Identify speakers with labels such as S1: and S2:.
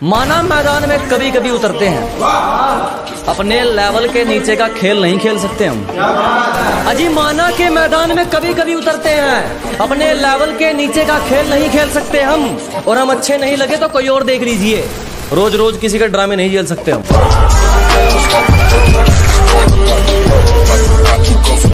S1: माना मैदान में कभी कभी उतरते हैं, अपने लेवल के नीचे का खेल नहीं खेल सकते हम। अजी माना के मैदान में कभी कभी उतरते हैं, अपने लेवल के नीचे का खेल नहीं खेल सकते हम। और हम अच्छे नहीं लगे तो कोई और देख लीजिए, रोज रोज किसी के ड्रामे नहीं झेल सकते हम।